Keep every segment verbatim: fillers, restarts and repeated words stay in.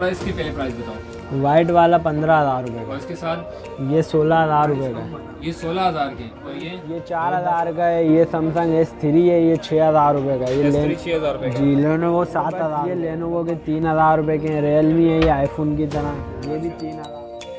इसकी पहले प्राइस बताओ। वाइट वाला पंद्रह हज़ार रुपये का। और इसके साथ ये सोलह हज़ार रुपये का। ये सोलह हज़ार के। और ये ये चार हज़ार का है। ये सैमसंग एस थ्री है, ये छः हज़ार रुपये का। ये लेन छः हज़ार रुपये जी लेनोवो सात हज़ार। ये लेनोवो के तीन हज़ार रुपये के हैं। रियलमी है ये आईफोन की तरह, ये भी तीन हज़ार।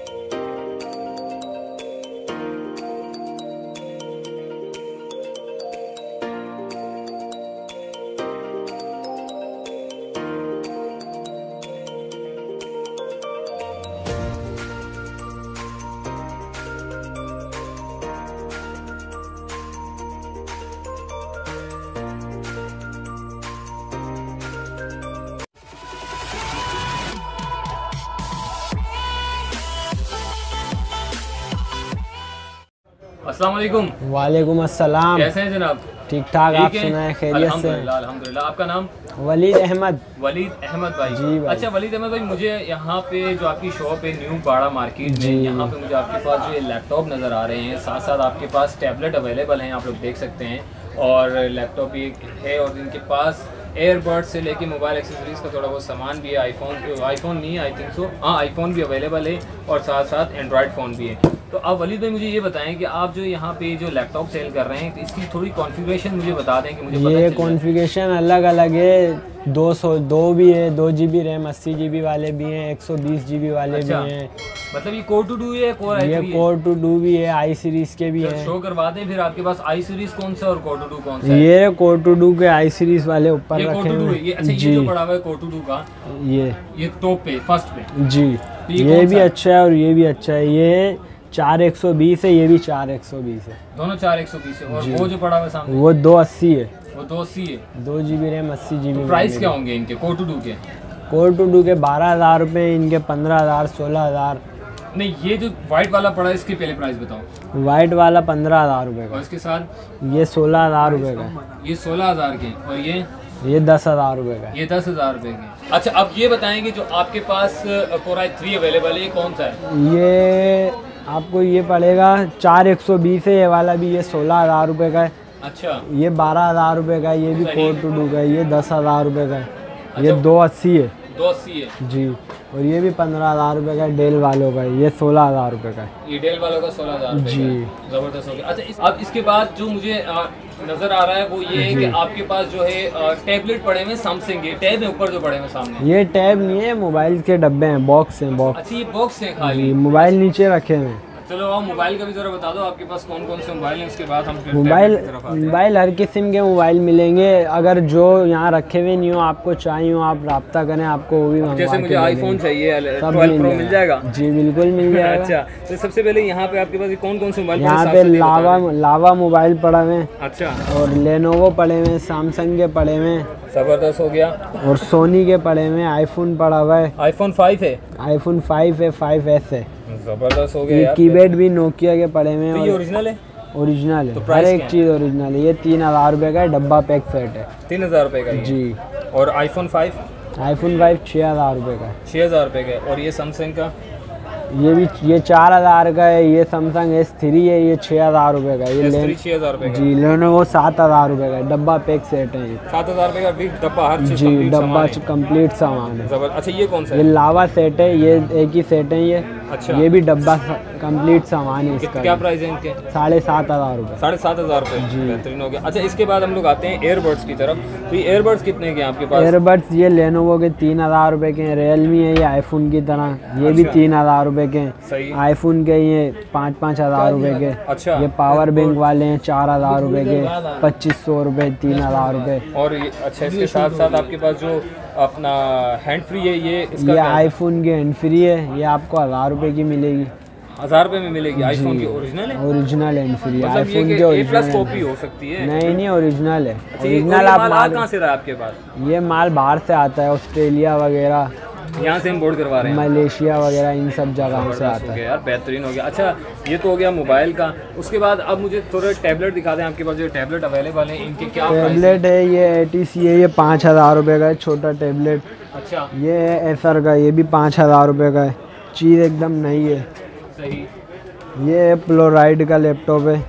अस्सलाम वालेकुम। वालेकुम अस्सलाम। कैसे हैं जनाब? ठीक ठाक, आप ठीक है? सुनाएं खैरियत से? अल्हम्दुलिल्लाह अल्हम्दुलिल्लाह। आपका नाम? वलीद अहमद। वलीद अहमद भाई। जी भाई। अच्छा वलीद अहमद भाई, मुझे यहाँ पे जो आपकी शॉप है न्यू बाड़ा मार्केट में, यहाँ पे मुझे आपके पास जो लैपटॉप नज़र आ रहे हैं, साथ साथ आपके पास टैबलेट अवेलेबल हैं, आप लोग देख सकते हैं। और लैपटॉप भी है और इनके पास एयरबड्स से लेके मोबाइल एक्सेसरीज़ का थोड़ा बहुत सामान भी है। आईफोन आईफोन नहीं आई थिंक सो, हाँ आईफोन भी अवेलेबल है और साथ साथ एंड्रॉयड फ़ोन भी है। तो अब वलीद भाई मुझे ये बताएं कि आप जो यहाँ पे जो लैपटॉप सेल कर रहे हैं, इसकी थोड़ी कॉन्फ़िगरेशन मुझे बता दें कि मुझे ये कॉन्फ़िगरेशन अलग अलग है। दो सौ दो भी है, दो जी बी रैम, अस्सी जी बी वाले भी हैं, एक सौ बीस जी बी वाले अच्छा, भी हैं। मतलब ये कोर टू डू है, कोर आई ये कोर टू डू भी है, आई सीरीज़ के भी हैं। शो करवा दें फिर आपके पास आई सीरीज़ कौन सा और कोर टू डू कौन सा है? ये कोर टू डू के आई सीरीज़ वाले ऊपर ये रखे हुए हैं। ये अच्छा, ये जो पड़ा हुआ है कोर टू डू का, ये ये टॉप पे फर्स्ट पे जी, ये, ये भी अच्छा है और ये भी अच्छा है। ये चार एक सौ बीस है, ये भी चार एक सौ बीस है, दोनों चार एक सौ बीस है। और वो जो पड़ा हुआ है सामने वो दो अस्सी है, वो दो अस्सी है। दो जी बी रैम, अस्सी जी बी। प्राइस क्या होंगे इनके कोर टू डू के? कोर टू डू के बारह हज़ार रुपये, इनके पंद्रह हज़ार, सोलह हज़ार। नहीं, ये जो वाइट वाला पड़ा है इसके पहले प्राइस बताओ। वाइट वाला पंद्रह हज़ार रुपये और का। इसके साथ ये सोलह हज़ार रुपये का। ये सोलह हज़ार के। और ये ये दस हज़ार रुपये का। ये दस हज़ार रुपये के। अच्छा, अब ये बताएंगे जो आपके पास कोर आई थ्री अवेलेबल है, ये कौन सा है? ये आपको ये पड़ेगा चार एक सौ बीस है, ये वाला भी, ये सोलह हज़ार रुपये का है। अच्छा, ये बारह हज़ार रुपये का है, ये भी कोर टू डू का है, ये दस हज़ार रुपये का है। ये अच्छा, दो अस्सी है, दो अस्सी है जी। और ये भी पंद्रह हज़ार रुपये का डेल वालों का है, ये सोलह हज़ार रुपये का है। ये डेल वालों का सोलह हज़ार जी, जबरदस्त हो गया। अच्छा इस, अब इसके बाद जो मुझे आ, नजर आ रहा है वो ये है कि आपके पास जो है आ, टैबलेट पड़े हुए सैमसंग के टैब है ऊपर जो पड़े हुए सामने। ये टैब नहीं है, मोबाइल के डब्बे हैं, बॉक्स हैं, बॉक्स। अच्छा, ये बॉक्स है खाली, मोबाइल नीचे रखे हुए हैं। चलो आप मोबाइल का भी जरा बता दो आपके पास कौन कौन से मोबाइल हैं, उसके बाद हम फिर मोबाइल टैबलेट की तरफ आते हैं। मोबाइल हर किस्म के मोबाइल मिलेंगे। अगर जो यहाँ रखे हुए नहीं हो, आपको चाहिए हो, आप रब्ता करें, आपको वो भी मंगवा जैसे के मुझे आईफोन चाहिए सब ट्वेल्व प्रो मिल जाएगा? जी बिल्कुल मिल जाएगा। अच्छा, तो सबसे पहले यहाँ पे आपके पास कौन कौन से मोबाइल? यहाँ पे लावा लावा मोबाइल पड़ा हुए हैं। अच्छा, और लेनोवो पड़े हुए हैं, सैमसंग के पड़े हुए हैं, जबरदस्त हो गया। और सोनी के पड़े हुए हैं। आईफोन पड़ा हुआ है, आईफोन फाइव है, आईफोन फाइव है, फाइव एस है। जबरदस्त हो गया ये यार। कीपैड भी नोकिया के पड़े हुए हैं। तो ये ओरिजिनल है? ओरिजिनल है, तो हर प्राइस एक क्या है? चीज़ ओरिजिनल है। ये तीन हज़ार रुपये का है, डब्बा पैक सेट है। तीन हज़ार रुपये का ये? जी। और आईफोन फाइव? आईफोन फाइव छः हज़ार रुपये का है। छः हज़ार रुपये का। और ये सैमसंग का? ये भी ये चार हज़ार का है। ये सैमसंग एस थ्री है, ये छः हज़ार रुपये का। ये लेन छः हज़ार रुपये का? जी। लेनोवो सात हज़ार रुपये का, डब्बा पैक सेट है ये। सात हज़ार रुपये का बिग डब्बा, हर चीज़ जी, complete डब्बा सामान है। कंप्लीट सामान है। जबरदस्त। अच्छा, ये कौन सा ये है? लावा सेट है, ये एक ही सेट है ये। अच्छा, ये भी डब्बा कंप्लीट सामान है इसका। क्या प्राइस है इनके? साढ़े सात हज़ार रुपये। साढ़े सात हज़ार रुपये। बेहतरीन हो गया। अच्छा, इसके बाद हम लोग आते हैं एयरबड्स की तरफ। तो ये एयरबड्स कितने के हैं आपके पास? एयरबड्स ये लेनोवो के तीन हज़ार रुपये के हैं। रियलमी है ये आईफोन की तरह, ये भी तीन हज़ार रुपये के हैं। सही। आईफोन के ये पाँच पाँच हज़ार रुपये के। अच्छा, ये पावर बैंक वाले हैं चार हज़ार रुपये के, पच्चीस सौ रुपये, तीन हज़ार रुपये। और ये अच्छा, इसके साथ साथ आपके पास जो अपना हैंड फ्री है, ये इसका ये क्या है? आईफोन की हैंड फ्री है, ये आपको हज़ार रुपये की मिलेगी। हज़ार रुपये में मिलेगी? आईफोन की ओरिजिनल है? ओरिजिनल हैंड फ्री, मतलब आईफोन ये के ए प्लस ओरिजिनल। कॉपी हो सकती है? नहीं नहीं, ओरिजिनल है। अच्छा, ये ओरिजिनल आप माल माल कहाँ से रहा है आपके पास? ये माल बाहर से आता है, ऑस्ट्रेलिया वगैरह, यहाँ से इम्पोर्ट करवा रहे हैं? मलेशिया वगैरह, इन सब जगहों से आता है। यार बेहतरीन हो गया। अच्छा, ये तो हो गया मोबाइल का। उसके बाद अब मुझे थोड़े टैबलेट दिखा दें, आपके पास जो टैबलेट अवेलेबल हैं इनके क्या प्राइस हैं? टैबलेट है ये ए टी सी है, ये पाँच हज़ार रुपये का है, छोटा टैबलेट। अच्छा, ये है एसर का, ये भी पाँच हज़ार रुपये का है, चीज़ एकदम नई है। सही। ये है प्लोराइड का लैपटॉप है,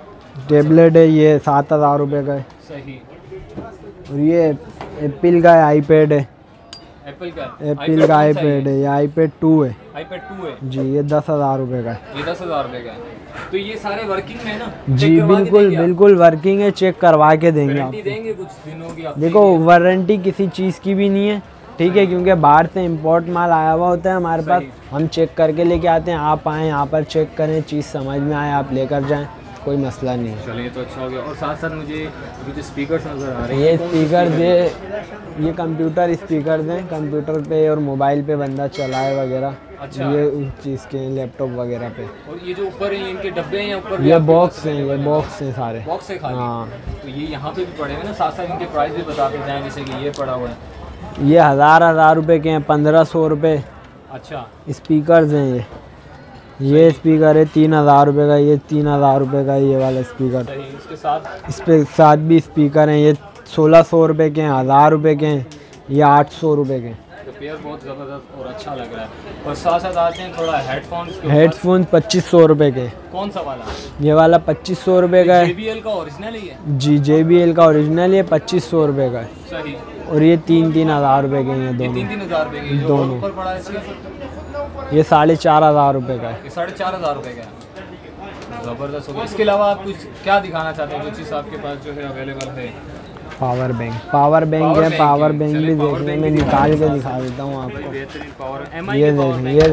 टैबलेट है, ये सात हज़ार रुपये का है। सही। और ये एप्पल का आईपैड है, एप्पल का एप्पल का आईपैड है, ये आईपैड टू है। आईपैड टू है जी, ये दस हज़ार रुपये का है। ये दस हज़ार रुपये का है। तो ये सारे वर्किंग में है ना? जी बिल्कुल बिल्कुल वर्किंग है, चेक करवा के देंगे वारंटी आपको। देंगे कुछ दिनों की? देखो वारंटी किसी चीज़ की भी नहीं है, ठीक है, क्योंकि बाहर से इंपोर्ट माल आया हुआ होता है हमारे पास, हम चेक करके लेके आते हैं। आप आएँ यहाँ पर चेक करें, चीज़ समझ में आए आप लेकर जाएँ, कोई मसला नहीं है। चलिए तो अच्छा हो गया। और साथ साथ मुझे कुछ स्पीकर्स नज़र आ रहे हैं। ये स्पीकर दे, ये कंप्यूटर स्पीकर हैं, कंप्यूटर पे और मोबाइल पे बंदा चलाए वगैरह। अच्छा। ये उस चीज़ के लैपटॉप वगैरह पे। और ये जो ऊपर है इनके डब्बे हैं या ऊपर? ये बॉक्स हैं, ये बॉक्स हैं सारे। बॉक्स है खाली? हाँ। तो ये यहाँ पे भी पड़े हुए ना, साथ साथ इनके प्राइस भी बताते जाएँ, जैसे कि ये पड़ा हुआ है। ये हज़ार हज़ार रुपये के हैं, पंद्रह सौ रुपये। अच्छा। स्पीकर्स हैं ये ये स्पीकर है तीन हज़ार रुपये का, ये तीन हज़ार रुपये का ये वाला स्पीकर। सही। इसके साथ इस पे साथ भी स्पीकर हैं, ये सोलह सौ रुपये के हैं, हज़ार रुपये के हैं, ये आठ सौ रुपये के हैं। तो पेयर बहुत ज़बरदस्त और अच्छा लग रहा है। और साथ साथ आते हैं थोड़ा हेडफोन्स। हेडफोन पच्चीस सौ रुपये के। कौन सा वाला? ये वाला पच्चीस सौ रुपये का है। जे बी एल का ओरिजिनल ही है? जी, जे बी एल का ओरिजिनल, ये पच्चीस सौ रुपये का है। सही। और ये तीन तीन हज़ार रुपये के हैं ये दोनों। तीन तीन हज़ार रुपये के? दोनों। ऊपर पड़ा है इसके? ये साढ़े चार हज़ार रुपये का है। ये साढ़े चार हज़ार रुपये का है। ज़बरदस्त हो गया। इसके अलावा आप कुछ क्या दिखाना चाहते हैं, जो चीज़ आपके पास जो है अवेलेबल है? Power bank power bank power है, बैंक पावर है। बैंक चलिए, भी पावर देखने बैंक में भी निकाल के दिखा दिखा देता हूँ आपको। बेहतरीन पावर। एम आई ये के पावर देखें, बैंक? ये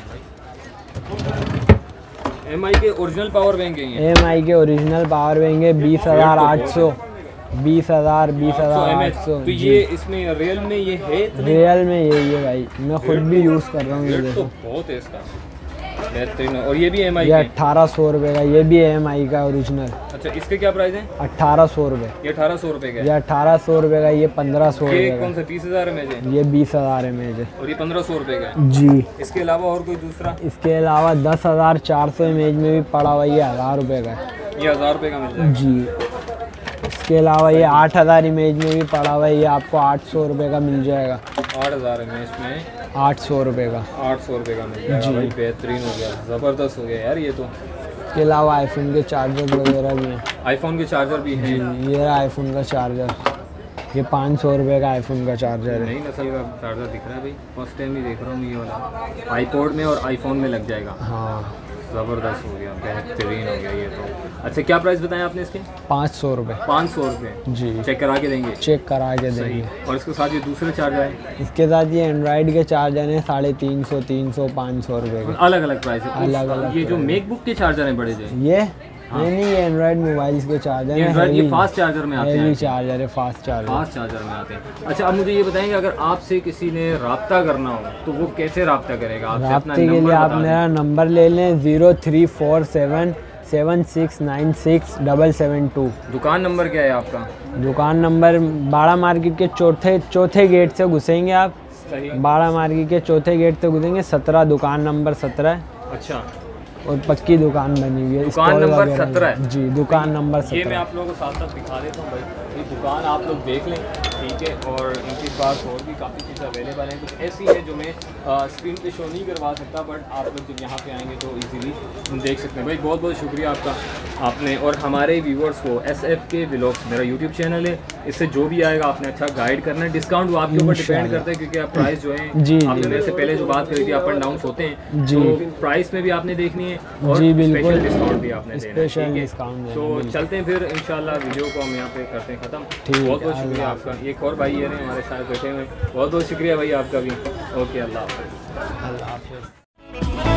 देखें, एम आई के ओरिजिनल पावर बैंक है ये? एम आई के ओरिजिनल पावर बैंक है, बीस हज़ार आठ सौ बीस हज़ार बीस हज़ार आठ सौ। तो ये इसमें रियल में ये है? रियल में यही है भाई, मैं खुद भी यूज़ कर रहा हूँ। ये रेट तो देखो, बहुत है इसका, बेहतरीन। और ये भी एम आई ये का? अट्ठारह सौ रुपये का, ये भी एम आई का ओरिजिनल। अच्छा, इसके क्या प्राइस है? अट्ठारह सौ रुपये। ये अठारह सौ रुपये का ये है। अट्ठारह सौ रुपये का, ये पंद्रह सौ ये रुपये कौन सा तीस हज़ार में है? का, ये बीस हज़ार एम एच है। और ये पंद्रह सौ रुपये का है। जी। इसके अलावा और कोई दूसरा? इसके अलावा दस हज़ार चार सौ एम एच में भी पड़ा हुआ, ये हज़ार रुपये का है। ये हज़ार रुपये का मिल जाएगा? जी। इसके अलावा ये आठ हज़ार इमेज में भी पड़ा हुआ है, ये आपको आठ सौ रुपये का मिल जाएगा। आठ हज़ार में इसमें आठ सौ रुपये का। आठ सौ रुपये का मिल जाएगा भाई, बेहतरीन हो गया, ज़बरदस्त हो गया यार ये तो। इसके अलावा आईफोन के चार्जर वगैरह भी हैं। आईफोन के चार्जर भी हैं? जी, ये रहा आईफोन का चार्जर, ये पाँच सौ रुपये का आईफोन का चार्जर है। नई नस्ल का चार्जर दिख रहा है भाई, फर्स्ट टाइम ही देख रहा हूँ ये वाला। आईपॉड में और आईफोन में लग जाएगा। हाँ, ज़बरदस्त हो गया, बेहतरीन हो गया ये तो। अच्छा, क्या प्राइस बताया आपने इसके? पाँच सौ रुपये। पाँच सौ रुपये? जी, चेक करा के देंगे? चेक करा के सही। देंगे। और इसके साथ ये दूसरे चार्जर है? इसके साथ ये एंड्रॉयड के चार्जर हैं, साढ़े तीन सौ तीन सौ पाँच सौ रुपये के। अलग अलग प्राइस है? अलग अलग ये जो मैकबुक के चार्जर हैं बड़े जो? ये नहीं नहीं, ये एंड्रॉयड मोबाइल्स के चार्जर हैं। एंड्रॉयड ये फास्ट चार्जर में आते हैं? हेवी चार्जर है, फास्ट चार्जर। फास्ट चार्जर में आते हैं। अच्छा, अब मुझे ये बताएंगे, अगर आपसे किसी ने रब्ता करना हो तो वो कैसे रब्ता करेगा आपसे? अपना राब्ते के नंबर लिए आप बता दें। मेरा नंबर ले लें, zero three four seven seven six nine six double seven two. दुकान नंबर क्या है आपका? दुकान नंबर बाड़ा मार्केट के चौथे चौथे गेट से घुसेंगे आप। सही। बाड़ा मार्केट के चौथे गेट से घुसेंगे, सत्रह, दुकान नंबर सत्रह। अच्छा, और पक्की दुकान बनी हुई है। दुकान स्टॉल नंबर वगैरह सत्रह? है। जी, दुकान नंबर ये मैं सत्रह। आप लोगों को साथ साथ दिखा देता हूँ भाई, ये दुकान आप लोग देख लें, ठीक है। और इनके पास और भी काफ़ी चीज़ें अवेलेबल हैं, कुछ ऐसी है जो मैं स्क्रीन पे शो नहीं करवा सकता, बट आप लोग जब यहाँ पे आएंगे तो इजीली देख सकते हैं। भाई बहुत बहुत शुक्रिया आपका, आपने और हमारे व्यूवर्स को एस एफ के व्लॉग्स मेरा यूट्यूब चैनल है, इससे जो भी आएगा आपने अच्छा गाइड करना है। डिस्काउंट वो आपके ऊपर डिपेंड करता है, क्योंकि आप प्राइस जो है जी, आपने मेरे से पहले जो बात करी थी, अप एंड डाउन होते हैं, जी। तो प्राइस में भी आपने देखनी है और जी, बिल्कुल। स्पेशल डिस्काउंट भी आपने देना है, स्पेशल ठीक है? डिस्काउंट तो चलते हैं फिर इंशाल्लाह, वीडियो को हम यहाँ पे करते हैं ख़त्म। ठीक, बहुत बहुत शुक्रिया आपका। एक और भाई ये रहे हमारे साथ बैठे हुए, बहुत बहुत शुक्रिया भाई आपका भी। ओके, अल्लाह हाफ़िज़। अल्लाह हाफ़िज़।